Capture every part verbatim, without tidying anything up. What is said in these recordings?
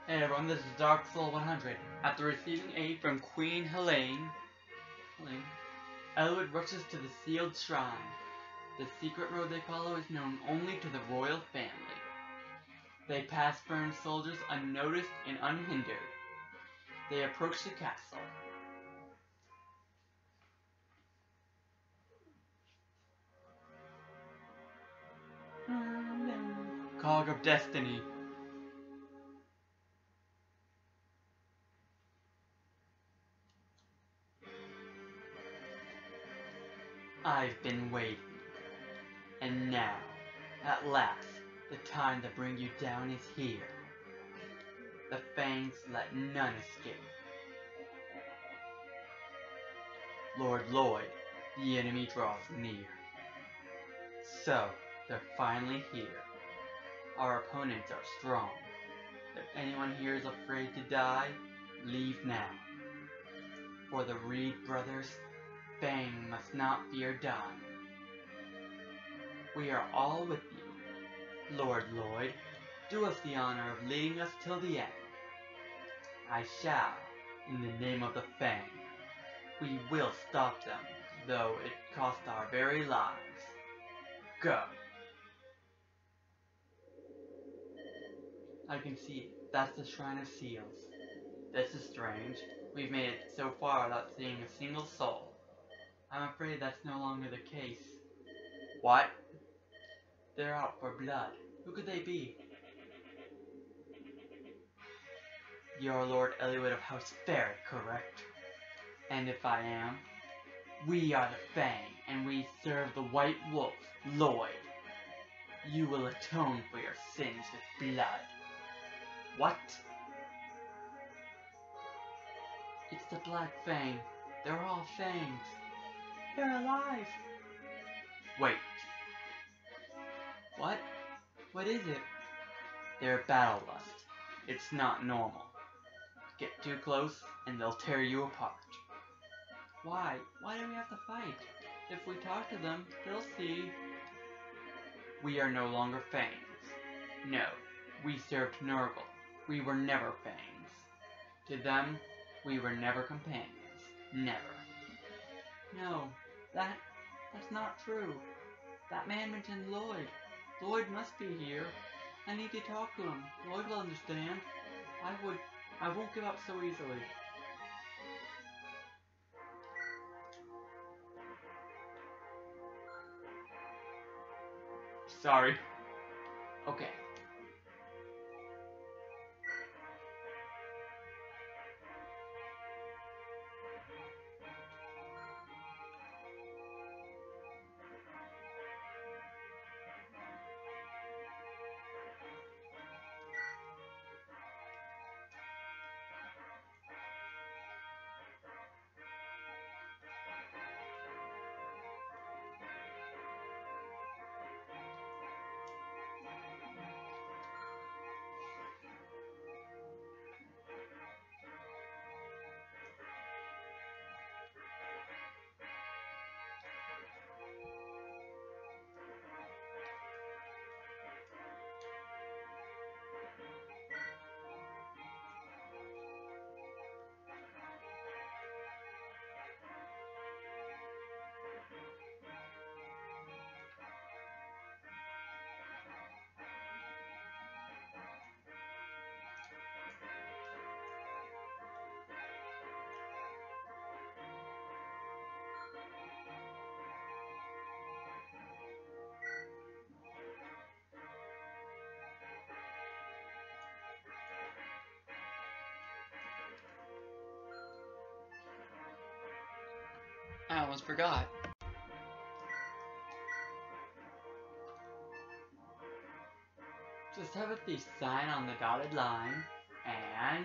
Hey everyone, this is Dark Soul one hundred. After receiving aid from Queen Helene, Helene, Eliwood rushes to the sealed shrine. The secret road they follow is known only to the royal family. They pass burned soldiers unnoticed and unhindered. They approach the castle. Cog of Destiny. I've been waiting. And now, at last, the time to bring you down is here. The Fangs let none escape. Lord Lloyd, the enemy draws near. So, they're finally here. Our opponents are strong. If anyone here is afraid to die, leave now. For the Reed brothers, Fang must not fear dying. We are all with you. Lord Lloyd, do us the honor of leading us till the end. I shall, in the name of the Fang. We will stop them, though it cost our very lives. Go. I can see it. That's the Shrine of Seals. This is strange. We've made it so far without seeing a single soul. I'm afraid that's no longer the case. What? They're out for blood. Who could they be? You're Lord Eliwood of House Ferret, correct? And if I am, we are the Fang, and we serve the White Wolf, Lloyd. You will atone for your sins with blood. What? It's the Black Fang. They're all Fangs. They're alive. Wait. What? What is it? They're battle lust. It's not normal. Get too close, and they'll tear you apart. Why? Why do we have to fight? If we talk to them, they'll see. We are no longer Fangs. No, we served Nurgle. We were never Fangs. To them, we were never companions. Never. No, that, that's not true. That man mentioned Lloyd. Lloyd must be here. I need to talk to him. Lloyd will understand. I would, I won't give up so easily. Sorry. Okay. I almost forgot. Just have a thief sign on the dotted line, and...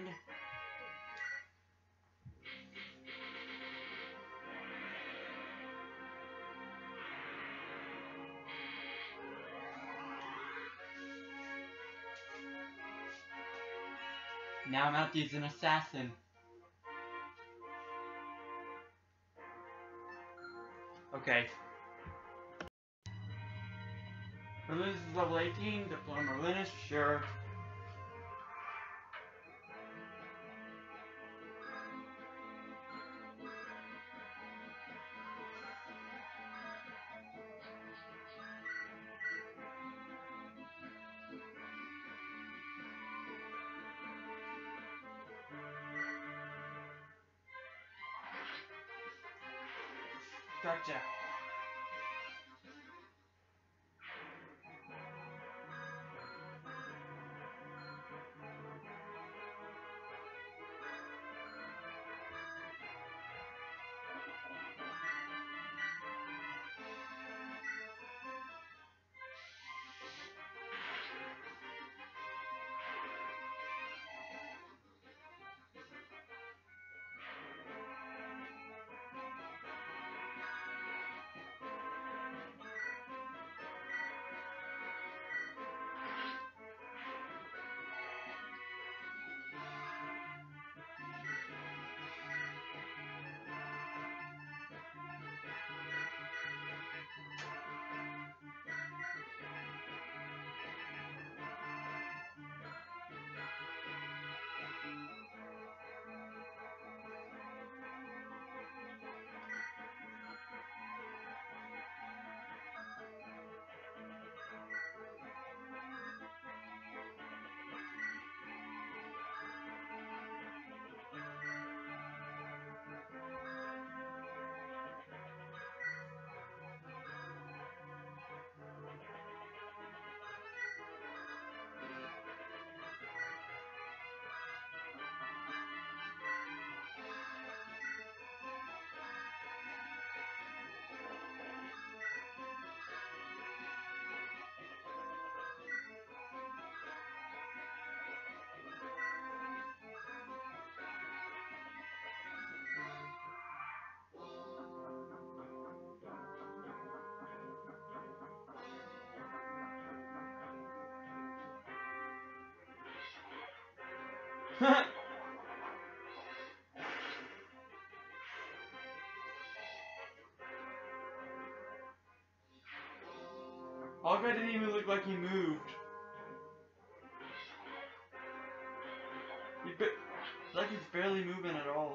now Matthew's an assassin. Okay. Merlinus is level eighteen, Diploma Merlinus, sure. Gotcha. Hogbat didn't even look like he moved. He ba- it's like he's barely moving at all.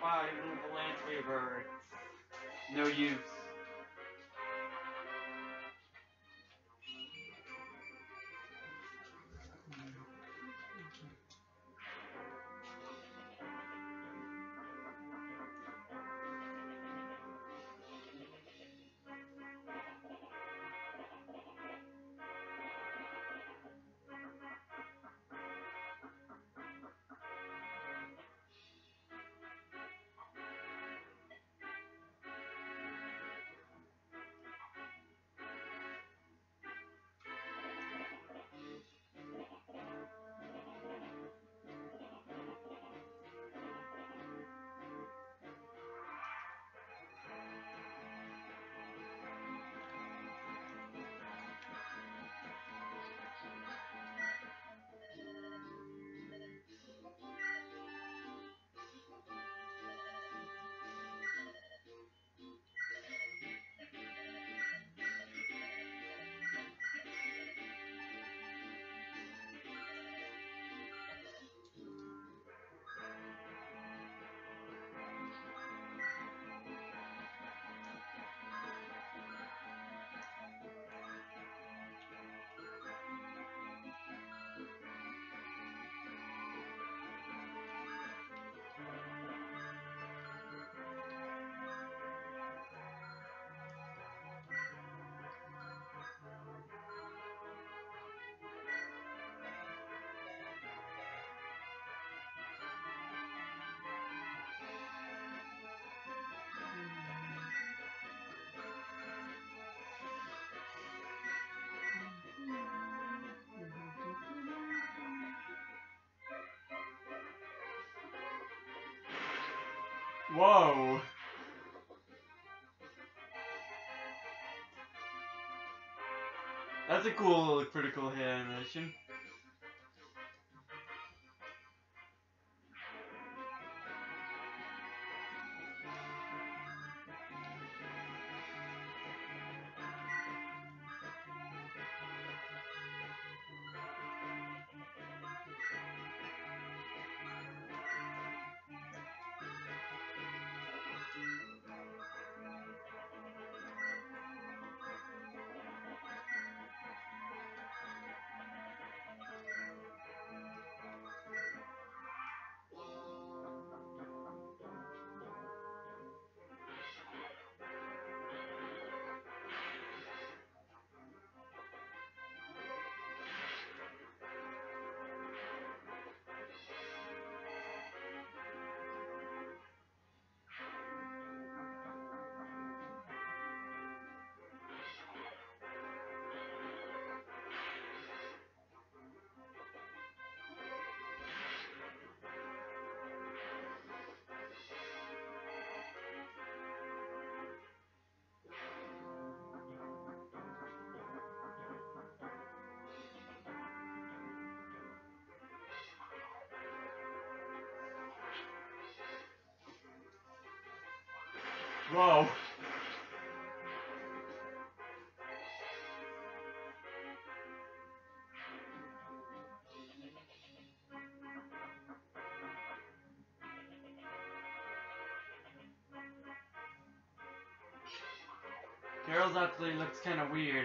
Wow, even with the Lance Weaver, it's no use. Whoa! That's a cool little critical hit animation. Whoa! Carol's actually looks kind of weird.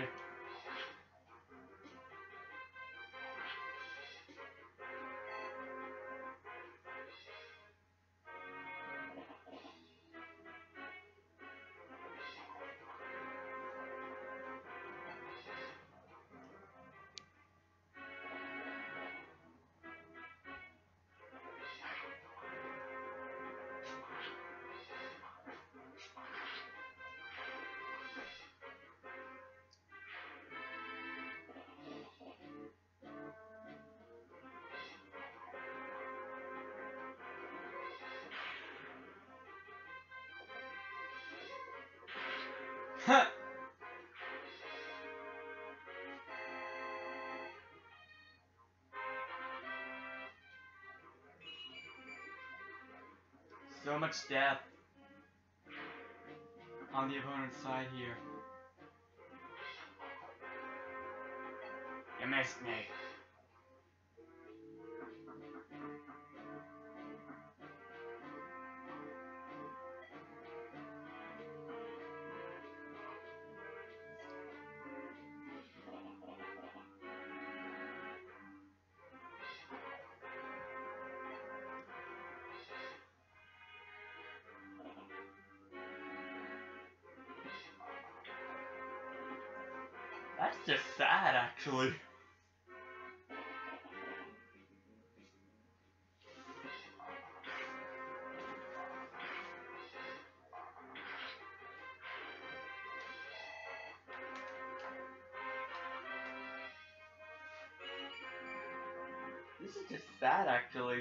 So much depth on the opponent's side here. You missed me. That's just sad, actually. This is just sad, actually.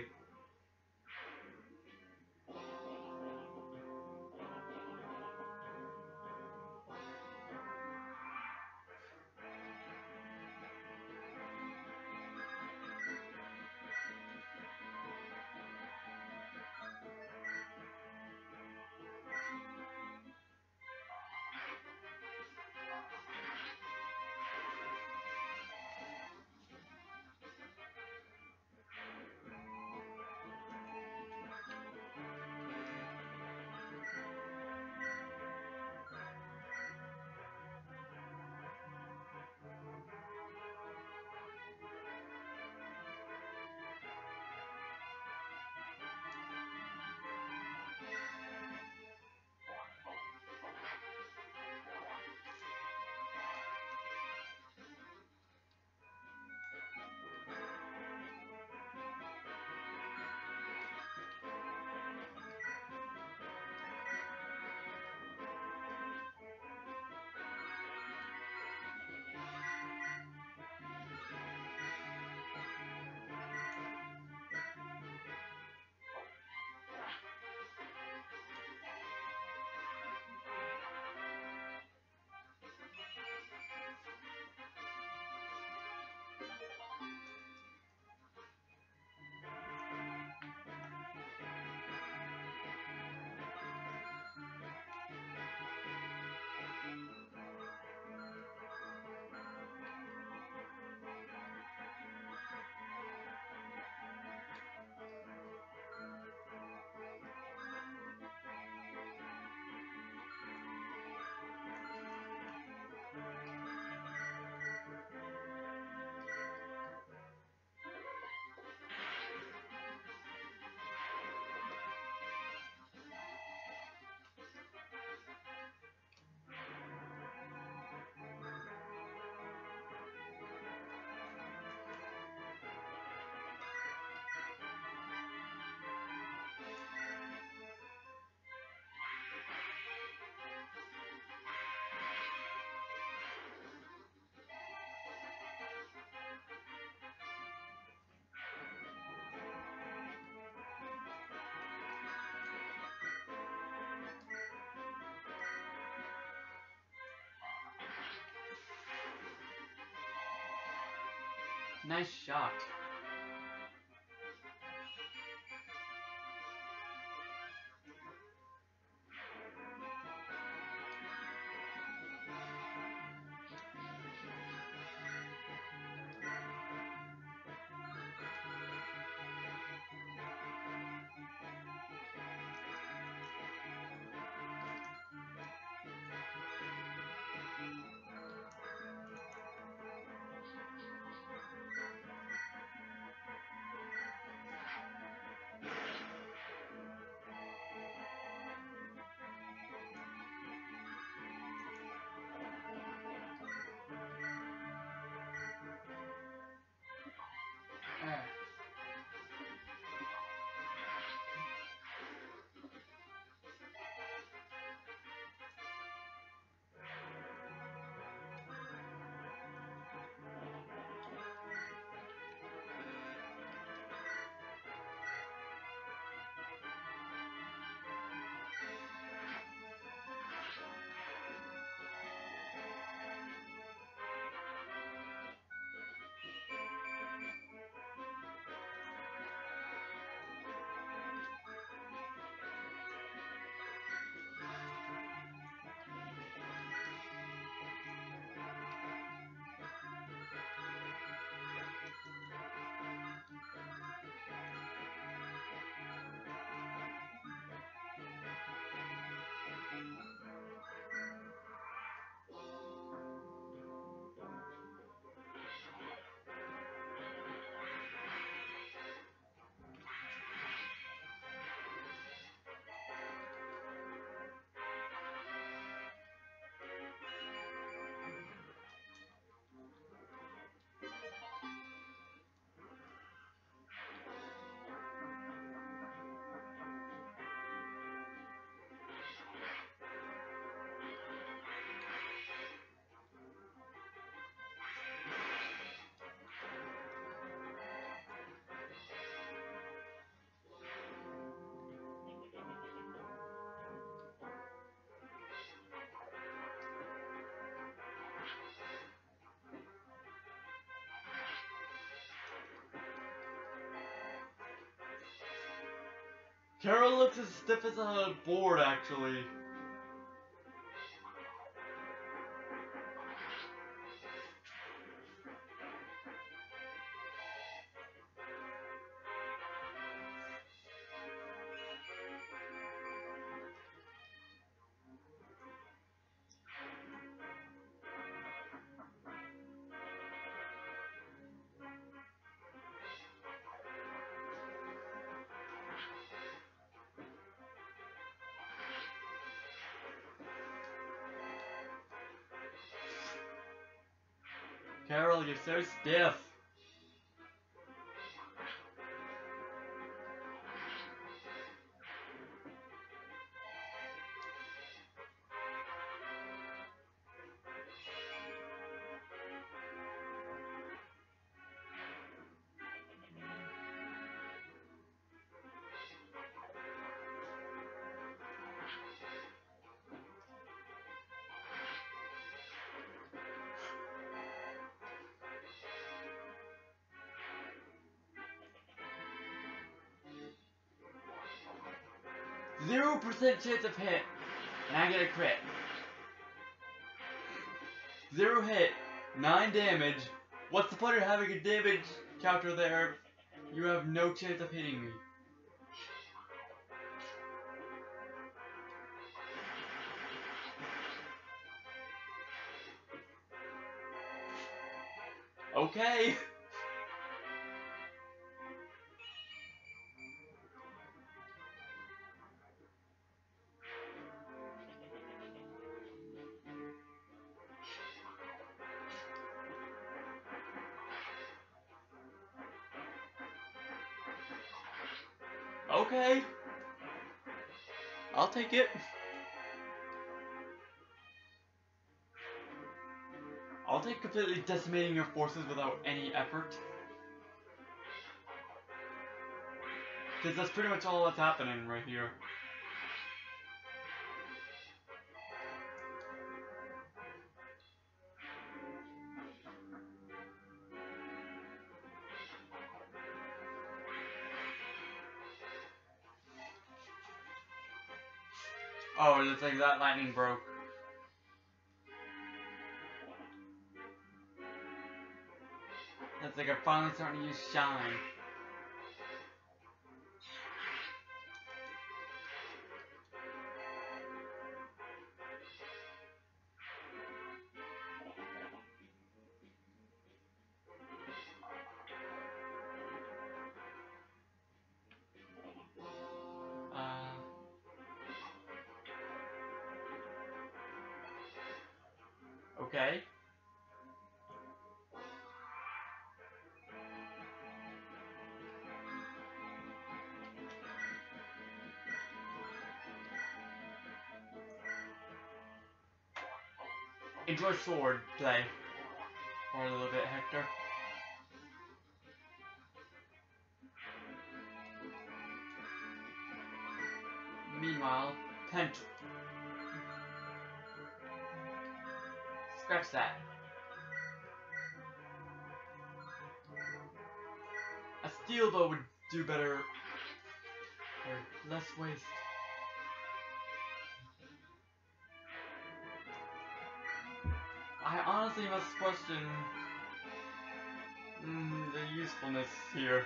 Nice shot. Carol looks as stiff as a board, actually. Carol, you're so stiff. Zero percent chance of hit, and I get a crit. Zero hit, nine damage. What's the point of having a damage counter there? You have no chance of hitting me. Okay. Okay. I'll take it. I'll take completely decimating your forces without any effort. Because that's pretty much all that's happening right here. Oh, it looks like that lightning broke. That's like I'm finally starting to use shine. Uh, okay. Enjoy sword play for a little bit, Hector. Meanwhile, Pent. Scratch that. A steel bow would do better. Or less waste. I honestly must question mm, the usefulness here.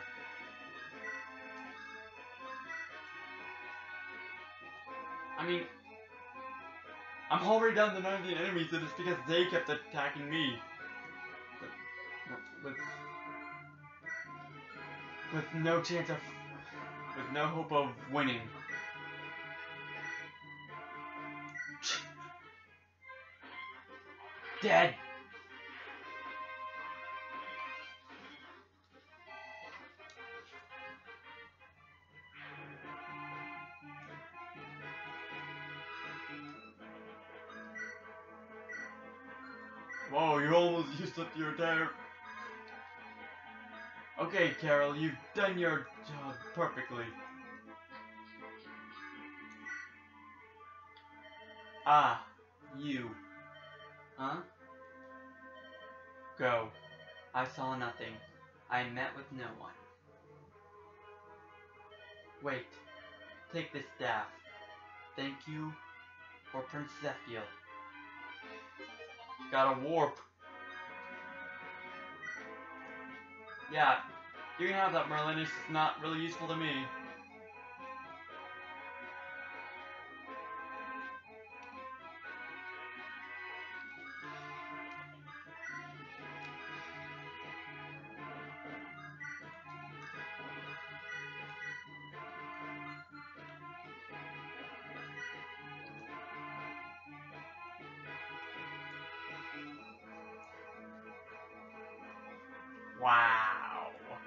I mean, I'm already down to nineteen enemies, and it's because they kept attacking me. With, with no chance of, with no hope of winning. Dead! Whoa, you almost used up your entire... Okay, Carol, you've done your job perfectly. Ah, you. Huh? Go. I saw nothing. I met with no one. Wait. Take this staff. Thank you for Prince Zephiel. Got a warp. Yeah, you can have that, Merlin. It's just not really useful to me. Wow.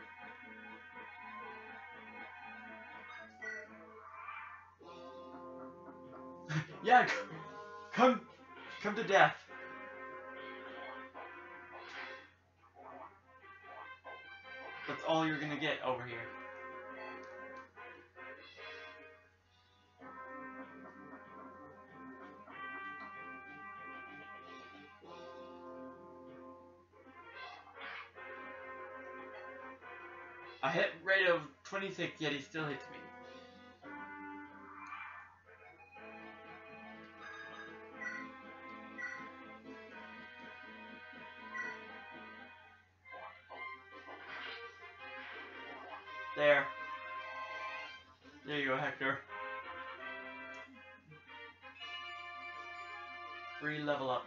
Yeah, come, come to death. That's all you're gonna get over here. A hit rate of twenty-six, yet he still hits me. There. There you go, Hector. Free level up.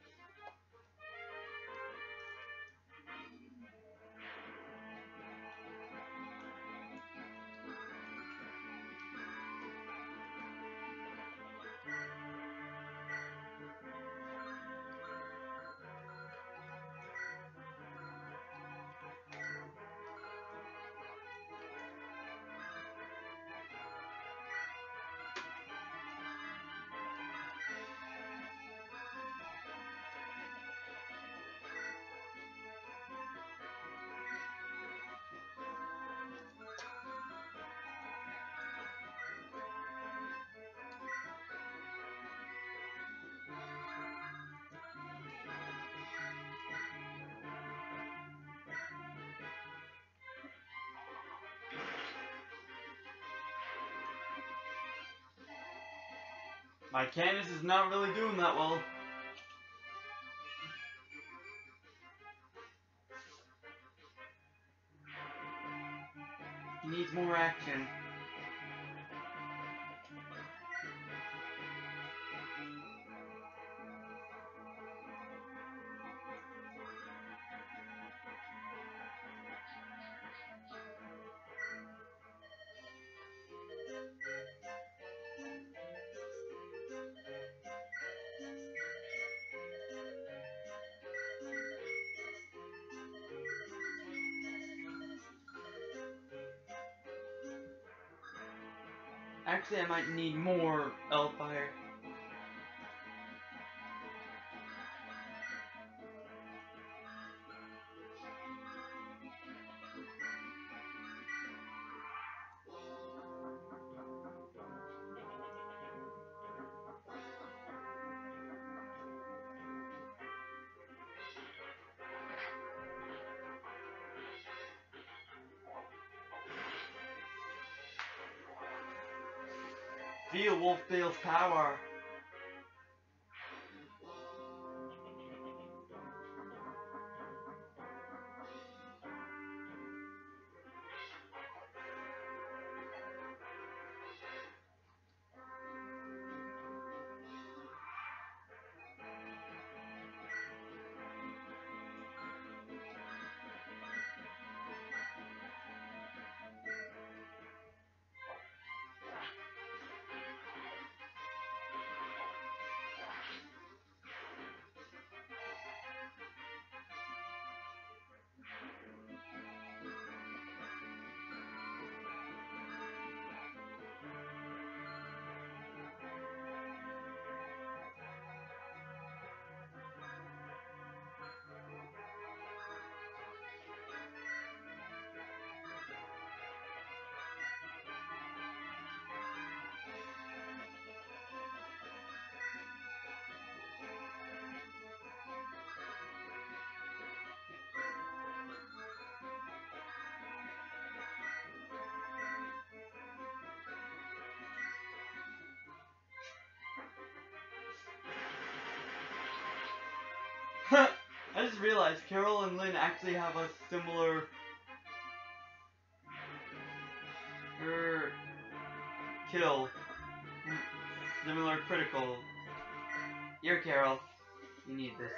My Candace is not really doing that well. He needs more action. Actually, I might need more Elfire. Feel Wolfbale's power. I just realized Carol and Lynn actually have a similar er, kill. Similar critical. Here, Carol. You need this.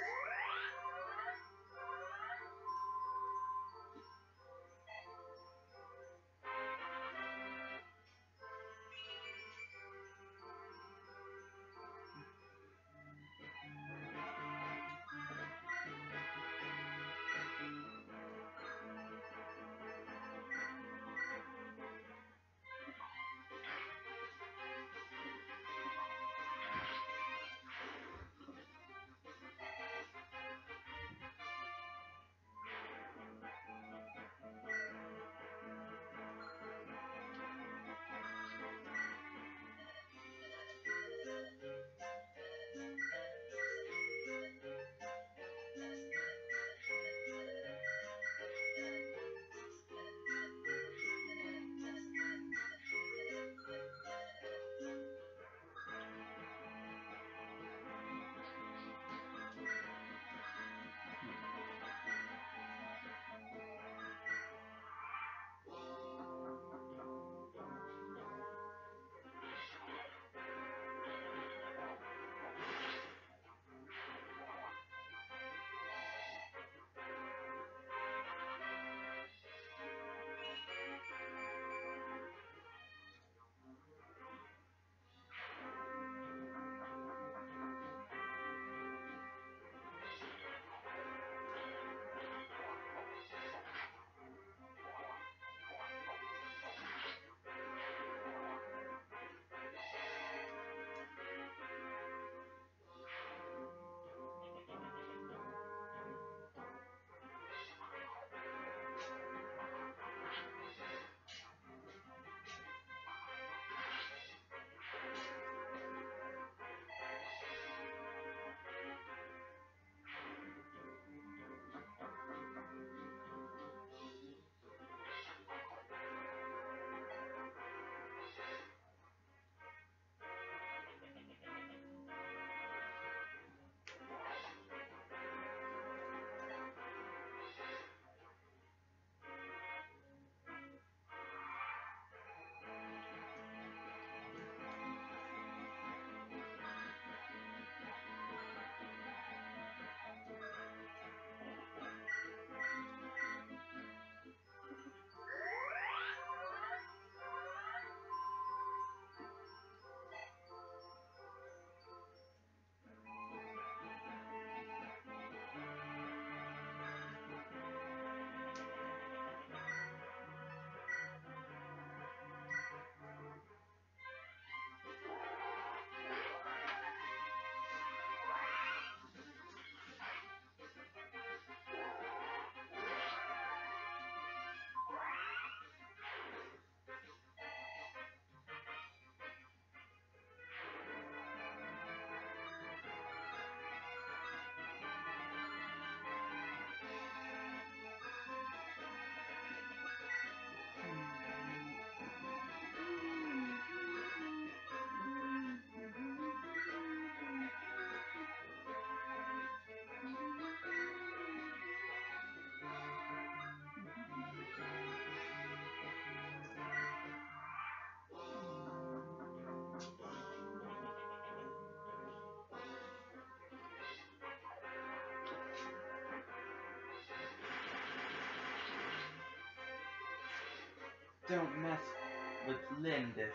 Don't mess with Lindis.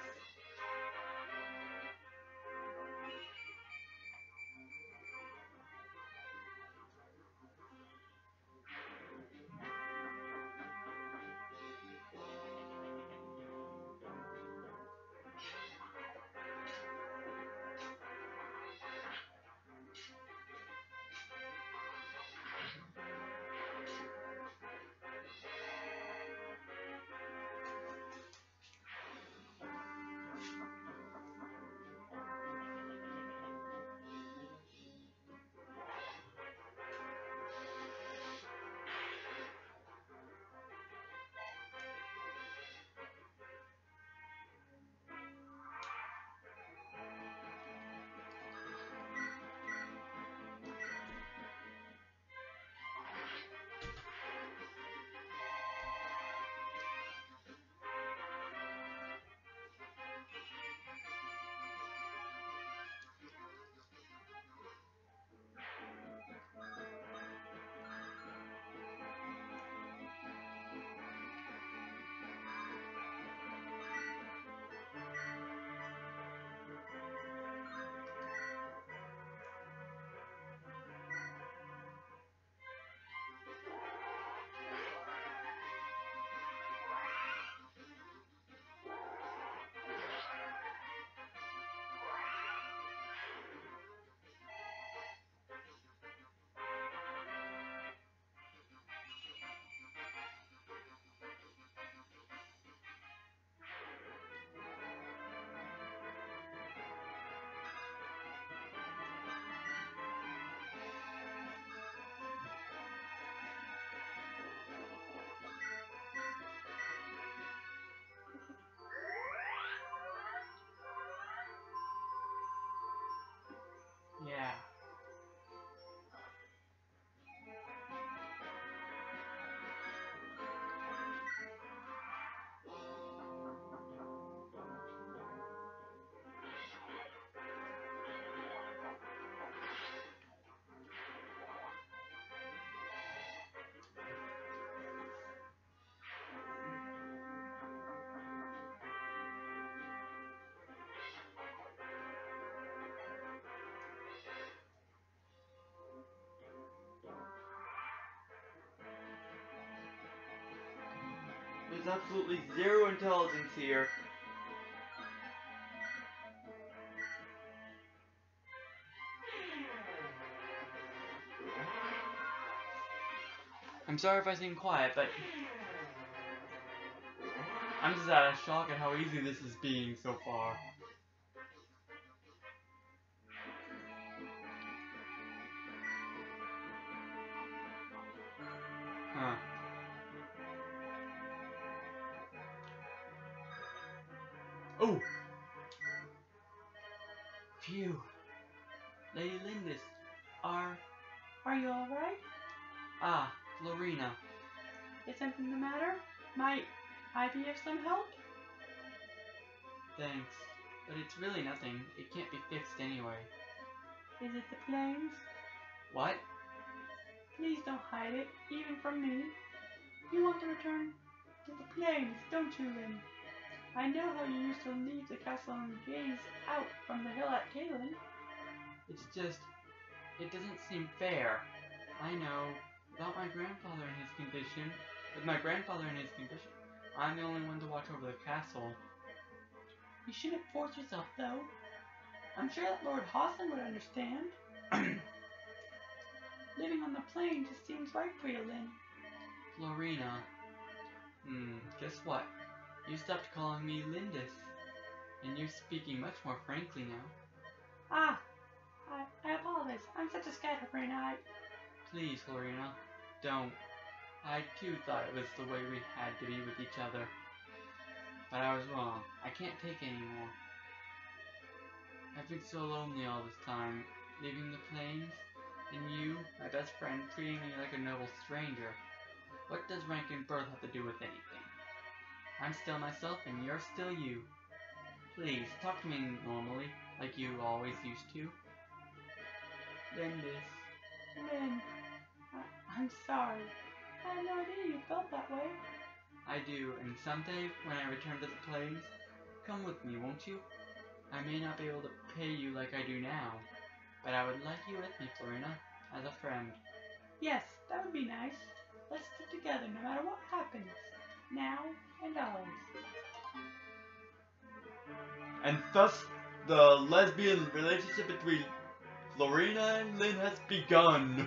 There's absolutely zero intelligence here. I'm sorry if I seem quiet, but I'm just out of shock at how easy this is being so far. Huh. Oh! Phew. Lady Lindis, are... Are you alright? Ah, Florina. Is something the matter? Might I be of some help? Thanks, but it's really nothing. It can't be fixed anyway. Is it the planes? What? Please don't hide it, even from me. You want to return to the plains, don't you, Lynn? I know how you used to leave the castle and gaze out from the hill at Caelin. It's just, it doesn't seem fair. I know, without my grandfather in his condition, with my grandfather in his condition, I'm the only one to watch over the castle. You shouldn't force yourself, though. I'm sure that Lord Hawson would understand. Living on the plain just seems right for you, Lynn. Florina. Hmm, guess what? You stopped calling me Lindis, and you're speaking much more frankly now. Ah, I, I apologize. I'm such a scatterbrain, I... Please, Florina, don't. I too thought it was the way we had to be with each other. But I was wrong. I can't take it anymore. I've been so lonely all this time, leaving the plains, and you, my best friend, treating me like a noble stranger. What does rank and birth have to do with anything? I'm still myself and you're still you. Please, talk to me normally, like you always used to. Lindis. Lynn, I I'm sorry. I had no idea you felt that way. I do, and someday, when I return to the plains, come with me, won't you? I may not be able to pay you like I do now, but I would like you with me, Florina, as a friend. Yes, that would be nice. Let's stick together no matter what happens, now and always. And thus, the lesbian relationship between Florina and Lynn has begun.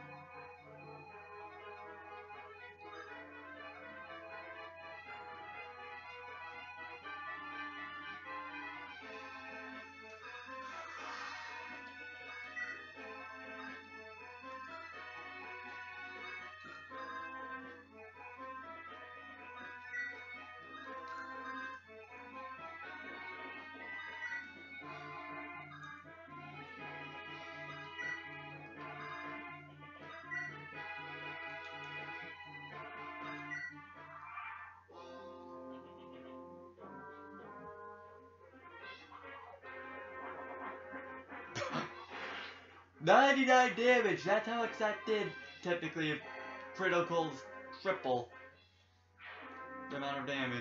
ninety-nine damage, that's how much that did, technically, if criticals triple the amount of damage.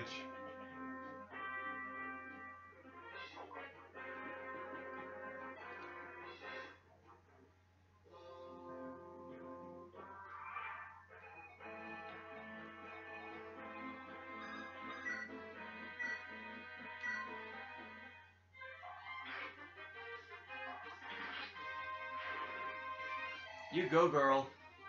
You go, girl.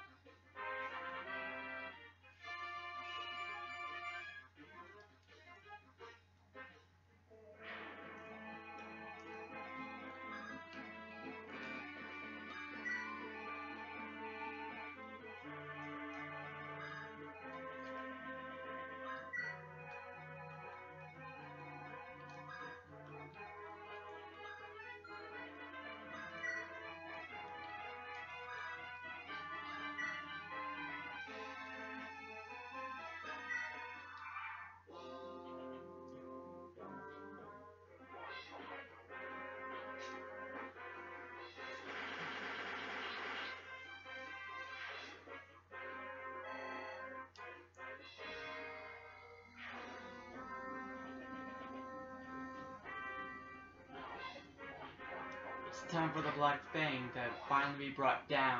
It's time for the Black Fang to finally be brought down.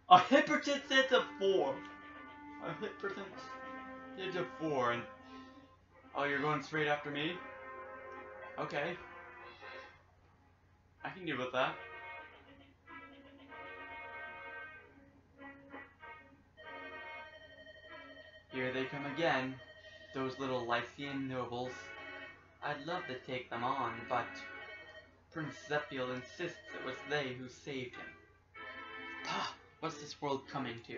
A hypertensive of four. A hypertensive of four, and oh, you're going straight after me? Okay. I can deal with that. Here they come again, those little Lycian nobles. I'd love to take them on, but Prince Zephiel insists it was they who saved him. Pah! What's this world coming to?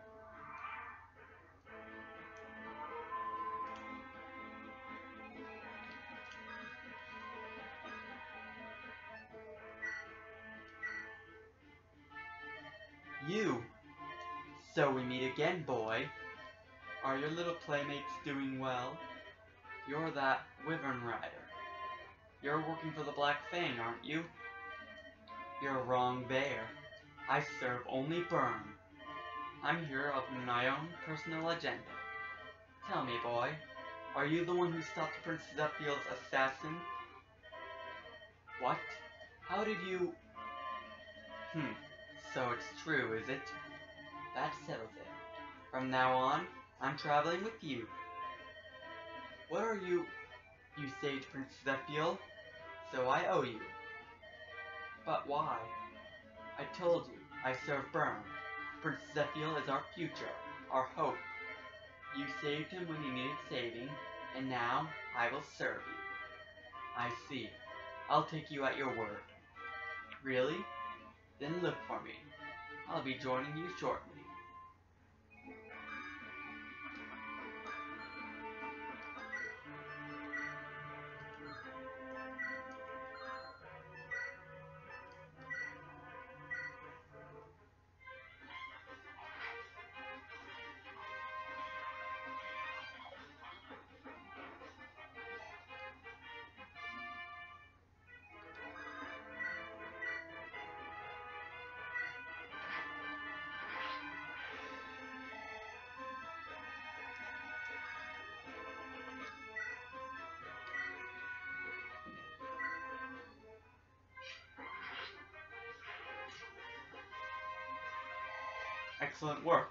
You! So we meet again, boy. Are your little playmates doing well? You're that Wyvern Rider. You're working for the Black Fang, aren't you? You're wrong there. I serve only Byrne. I'm here of my own personal agenda. Tell me, boy, are you the one who stopped Prince Zephiel's assassin? What? How did you... Hmm, so it's true, is it? That settles it. From now on, I'm traveling with you. What are you... You saved Prince Zephiel, so I owe you. But why? I told you, I serve Byrne. Prince Zephiel is our future, our hope. You saved him when he needed saving, and now I will serve you. I see. I'll take you at your word. Really? Then look for me. I'll be joining you shortly. Excellent work.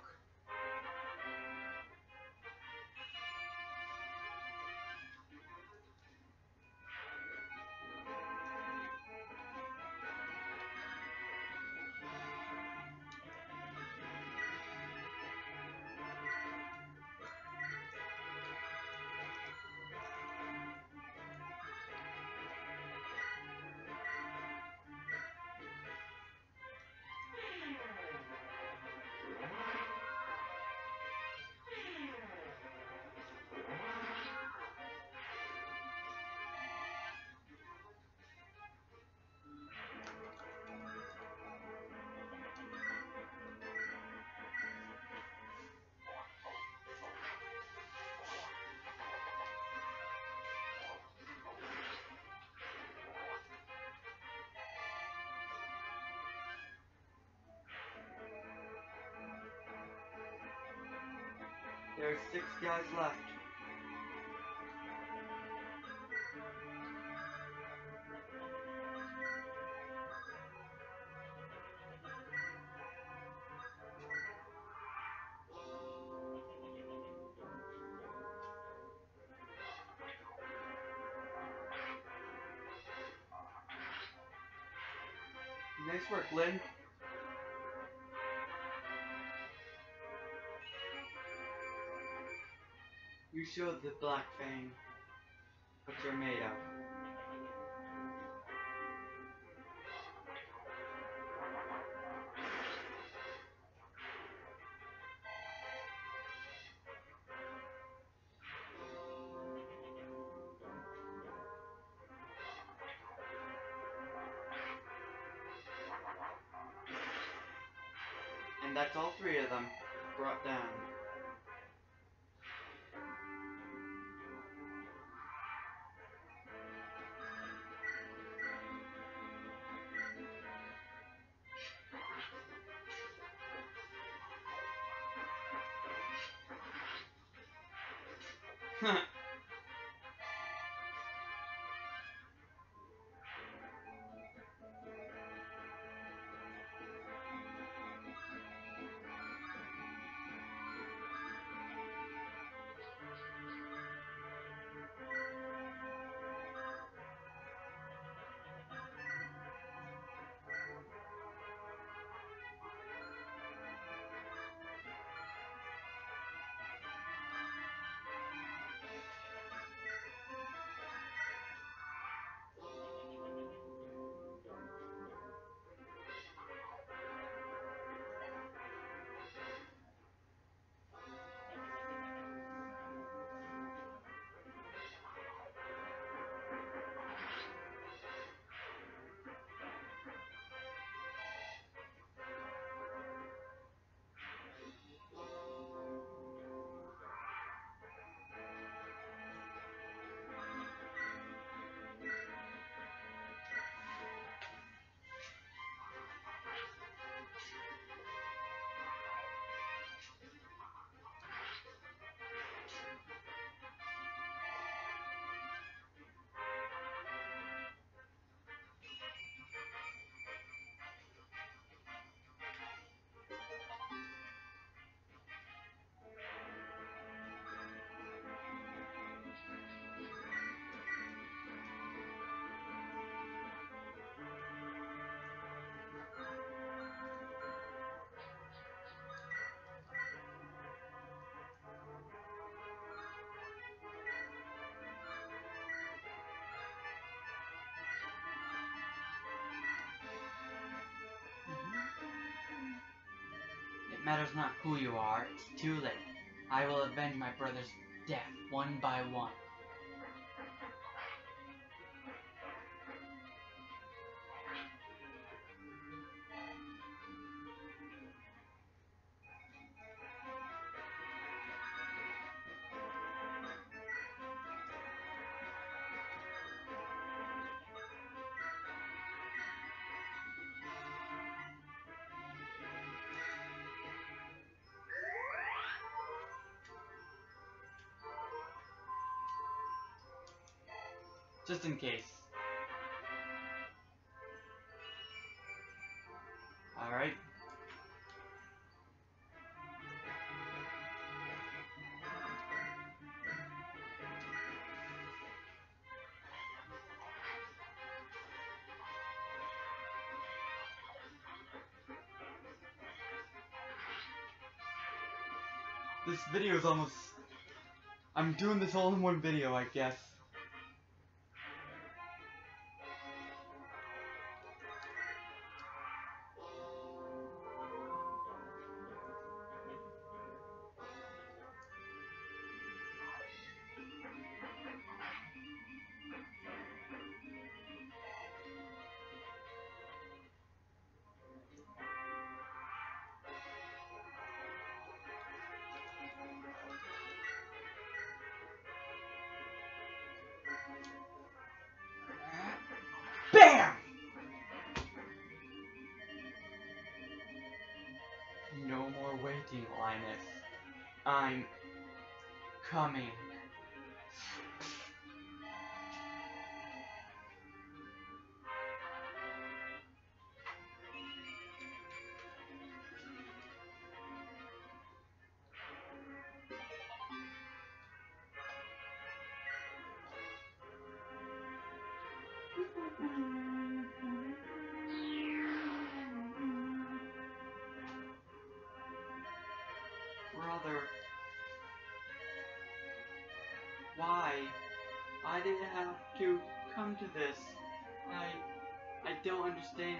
There's six guys left. Nice work, Lynn. You showed the Black Fang what you're made of. And that's all three of them brought down. It matters not who you are, it's too late. I will avenge my brother's death, one by one. Just in case. Alright. This video is almost... I'm doing this all in one video, I guess. BAM! No more waiting, Linus. I'm coming. Brother, why? Why did it have to come to this? I, I don't understand.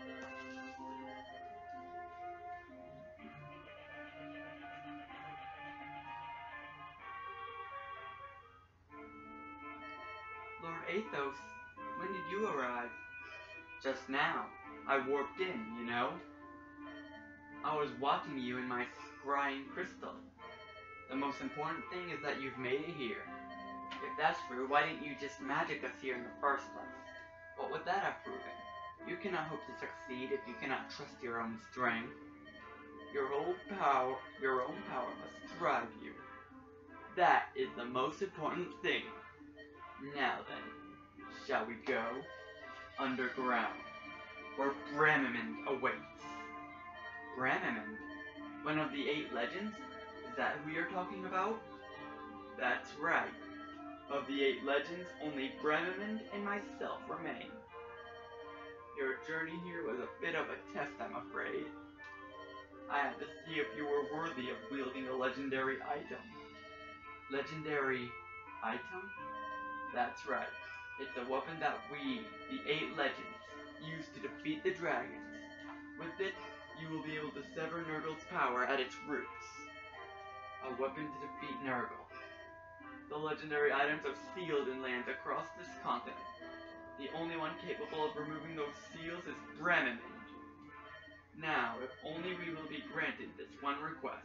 Lord Athos, when did you arrive? Just now. I warped in, you know? I was watching you in my scrying crystal. The most important thing is that you've made it here. If that's true, why didn't you just magic us here in the first place? What would that have proven? You cannot hope to succeed if you cannot trust your own strength. Your own power, your own power must drive you. That is the most important thing. Now then, shall we go underground, where Bramimond awaits? Bramimond? One of the eight legends? Is that who you're talking about? That's right. Of the eight legends, only Bramimond and myself remain. Your journey here was a bit of a test, I'm afraid. I had to see if you were worthy of wielding a legendary item. Legendary item? That's right. It's a weapon that we, the eight legends, use to defeat the dragons. With it, you will be able to sever Nurgle's power at its roots. A weapon to defeat Nurgle. The legendary items are sealed in lands across this continent. The only one capable of removing those seals is Bramimond. Now, if only we will be granted this one request.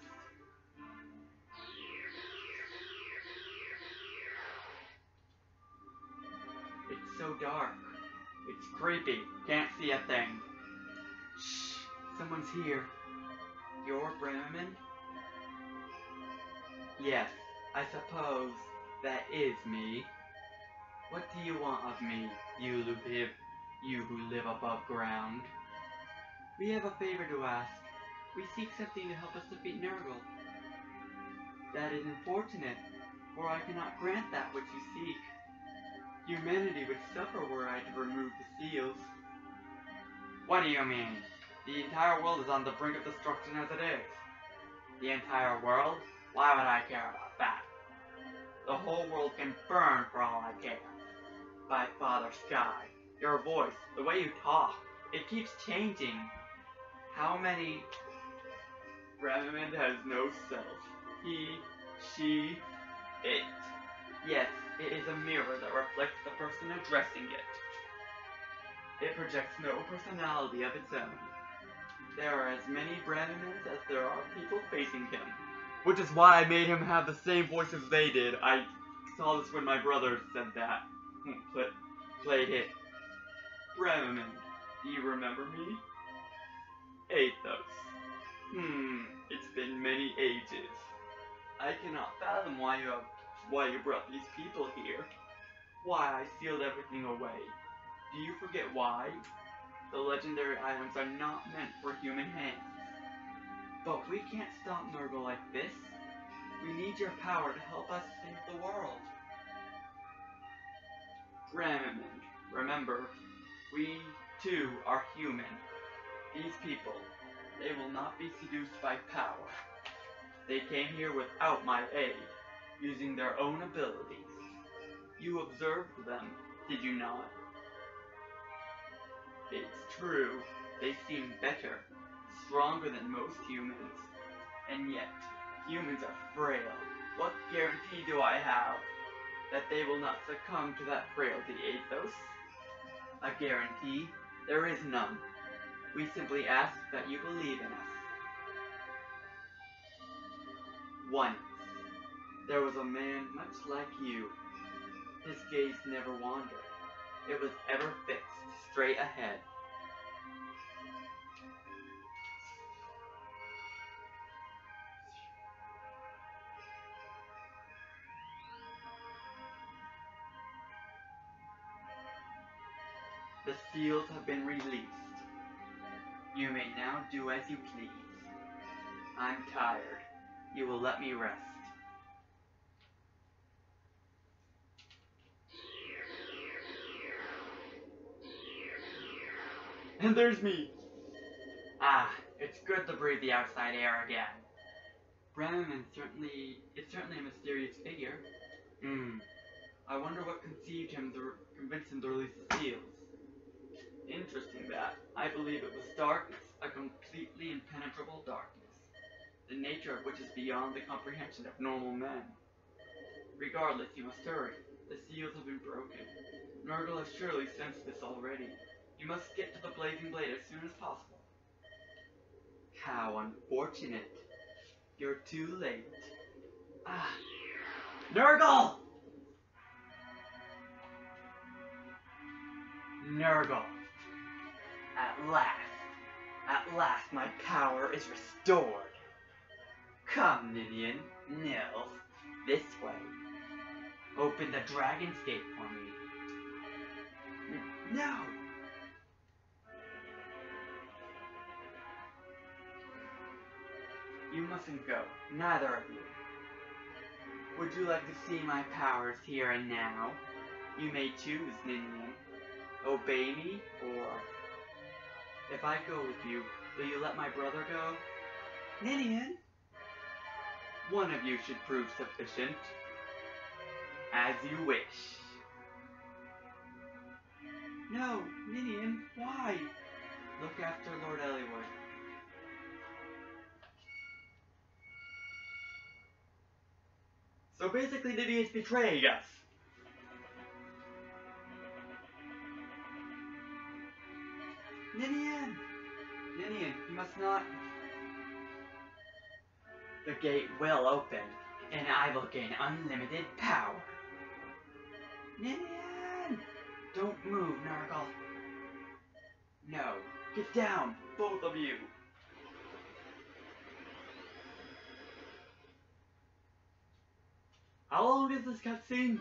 It's so dark. It's creepy. Can't see a thing. Shh. Someone's here. You're Bramimond? Yes, I suppose that is me. What do you want of me, you who live, you who live above ground? We have a favor to ask. We seek something to help us defeat Nurgle. That is unfortunate, for I cannot grant that which you seek. Humanity would suffer were I to remove the seals. What do you mean? The entire world is on the brink of destruction as it is. The entire world? Why would I care about that? The whole world can burn for all I care. By Father Sky, your voice, the way you talk, it keeps changing. How many... Bramamond has no self. He, she, it. Yes, it is a mirror that reflects the person addressing it. It projects no personality of its own. There are as many Brahmins as there are people facing him. Which is why I made him have the same voice as they did. I saw this when my brother said that. Play, played it. Brahmin, do you remember me? Athos. Hmm, it's been many ages. I cannot fathom why you have, why you brought these people here. Why I sealed everything away. Do you forget why? The legendary items are not meant for human hands. But we can't stop Nurgle like this. We need your power to help us save the world. Bramamond, remember, we too are human. These people, they will not be seduced by power. They came here without my aid, using their own abilities. You observed them, did you not? It's true, they seem better, stronger than most humans. And yet, humans are frail. What guarantee do I have that they will not succumb to that frailty, Athos? A guarantee? There is none. We simply ask that you believe in us. Once, there was a man much like you. His gaze never wandered. It was ever fixed straight ahead. The seals have been released. You may now do as you please. I'm tired. You will let me rest. And there's me! Ah, it's good to breathe the outside air again. Bramamond certainly is certainly a mysterious figure. Hmm. I wonder what conceived him to convince him to release the seals. Interesting that. I believe it was darkness, a completely impenetrable darkness, the nature of which is beyond the comprehension of normal men. Regardless, you must hurry. The seals have been broken. Nurgle has surely sensed this already. You must get to the Blazing Blade as soon as possible. How unfortunate. You're too late. Ah. Nurgle! Nurgle. At last. At last my power is restored. Come, Ninian. Nils. This way. Open the Dragon's Gate for me. N- no! You mustn't go, neither of you. Would you like to see my powers here and now? You may choose, Ninian. Obey me, or... If I go with you, will you let my brother go? Ninian? One of you should prove sufficient. As you wish. No, Ninian, why? Look after Lord Eliwood. So basically, Ninian is betraying us. Ninian! Ninian, you must not... The gate will open, and I will gain unlimited power. Ninian! Don't move, Nurgle. No. Get down, both of you. How long is this cutscene?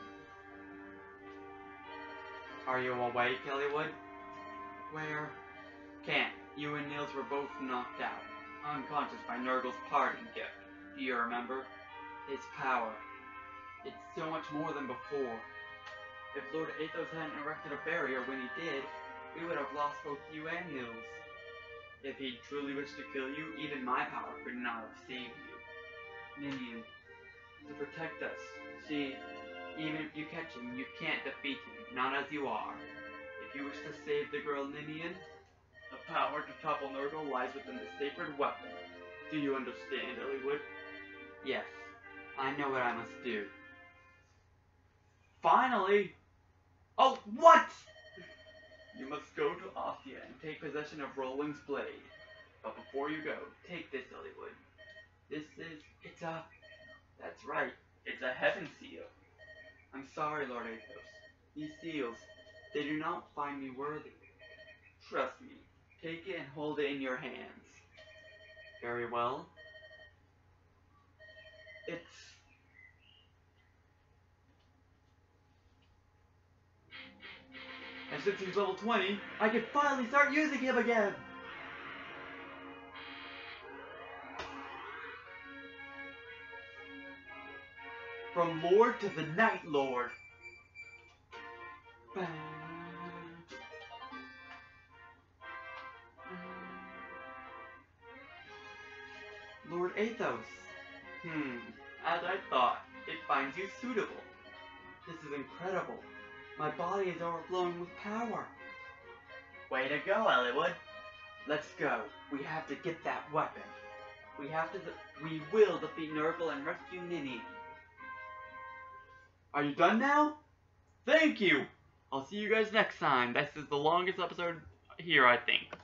Are you awake, Eliwood? Where? Can't. You and Nils were both knocked out, unconscious by Nurgle's parting gift. Do you remember? His power. It's so much more than before. If Lord Athos hadn't erected a barrier when he did, we would have lost both you and Nils. If he truly wished to kill you, even my power could not have saved you. Ninian, to protect us. See, even if you catch him, you can't defeat him, not as you are. If you wish to save the girl Ninian, the power to topple Nurgle lies within the sacred weapon. Do you understand, Eliwood? Yes, I know what I must do. Finally! Oh, what?! You must go to Ostia and take possession of Rolling's blade. But before you go, take this, Eliwood. This is... it's a... that's right, it's a heaven seal. I'm sorry, Lord Athos. These seals, they do not find me worthy. Trust me. Take it and hold it in your hands. Very well. It's... and since he's level twenty, I can finally start using him again! From Lord to the Night Lord. Lord Athos. Hmm, as I thought, it finds you suitable. This is incredible. My body is overflowing with power. Way to go, Eliwood. Let's go. We have to get that weapon. We have to. We will defeat Nurgle and rescue Nini. Are you done now? Thank you! I'll see you guys next time. This is the longest episode here, I think.